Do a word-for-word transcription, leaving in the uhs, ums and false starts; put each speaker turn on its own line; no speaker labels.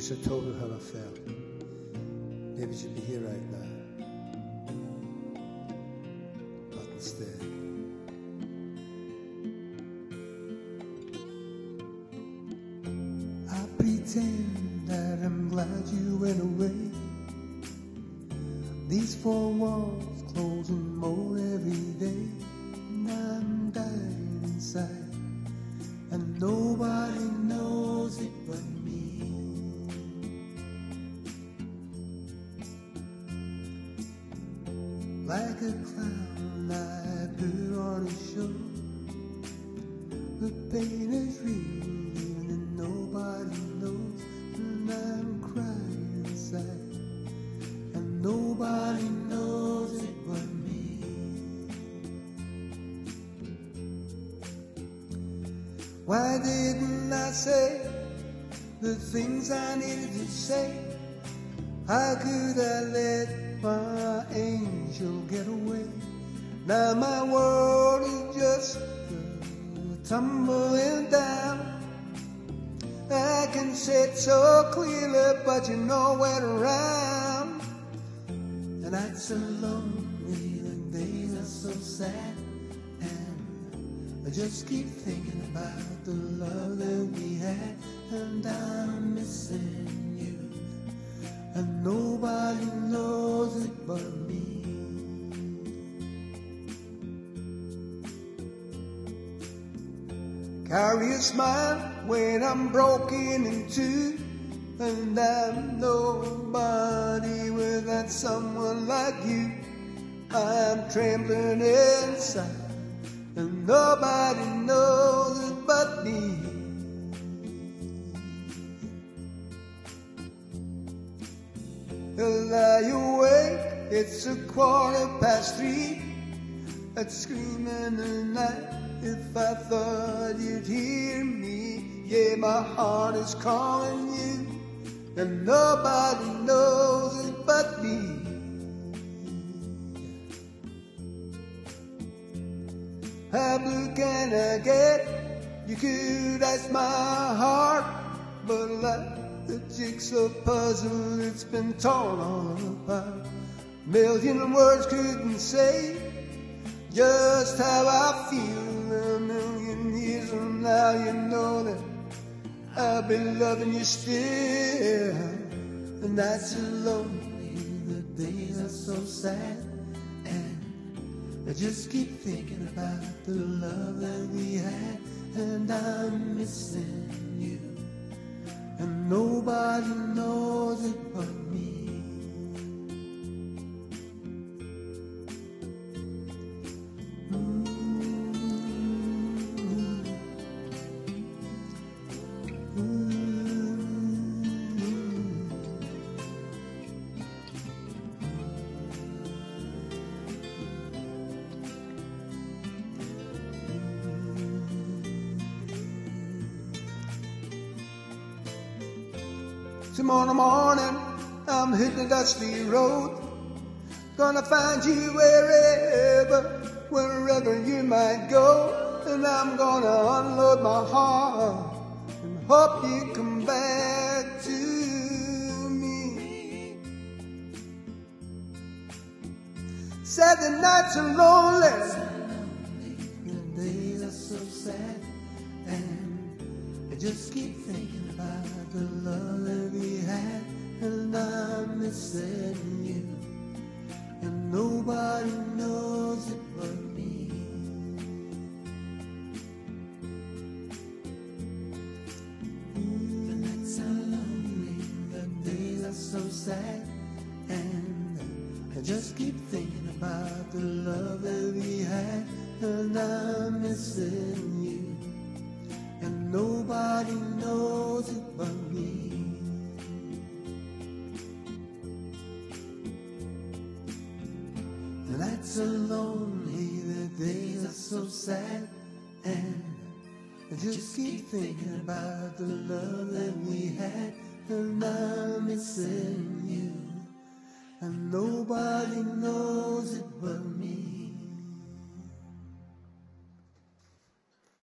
wish I told her how I felt. Maybe she'd be here right now. But instead, I pretend that I'm glad you went away. These four walls closing more every day, and I'm dying inside, and nobody knows it but me. Like a clown I put on a show, the pain is real even if nobody knows, and I'm crying inside, and nobody knows it but me. Why didn't I say the things I needed to say? How could I let my angel get away? Now my world is just uh, tumbling down. I can say it so clearly, but you're nowhere around. And that's so lonely, the days are so sad, and I just keep thinking about the love that we had, and I'm missing you, and nobody knows it but me. Carry a smile when I'm broken in two, and I'm nobody without someone like you. I'm trembling inside, and nobody knows it but me. I lie awake, it's a quarter past three. I'd scream in the night if I thought you'd hear me. Yeah, my heart is calling you, and nobody knows it but me. How blue can I get? You could ask my heart, but like the jigsaw puzzle, it's been torn all apart. A million words couldn't say just how I feel. A million years from now, you know that I'll be loving you still. The nights are lonely, the days are so sad, and I just keep thinking about the love that we had, and I'm missing you, and nobody knows it but me. Tomorrow morning, I'm hitting the dusty road, gonna find you wherever, wherever you might go, and I'm gonna unload my heart and hope you come back to me. Said the nights are lonely, the days are so sad, and I just keep thinking about the love that we had, and I'm missing you, and nobody knows it but me. The nights are lonely, the days are so sad, and I just keep thinking about the love that we had, and I'm missing you, and nobody knows it but me. The nights are lonely, the days are so sad, and I just keep thinking about the love that we had, and I'm missing you, and nobody knows it but me.